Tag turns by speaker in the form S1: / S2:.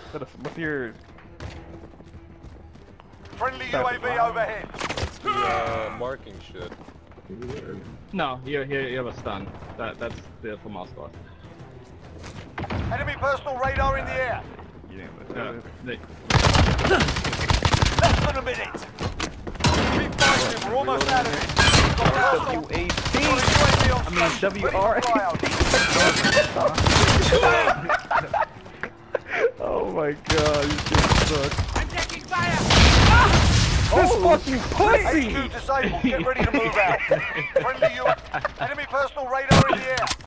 S1: What's your...
S2: Friendly UAV overhead.
S3: The marking shit.
S4: No, you have a stun. That's the for mouse spot.
S2: Enemy personal radar in the air. Less than a minute. Keep fighting, we're almost out of it.
S1: WAP! I mean, WRAP! Oh my god, you just suck.
S5: I'm taking fire!
S1: This fucking pussy!
S2: HQ disabled, get ready to move out. Friendly enemy personal radar in the air.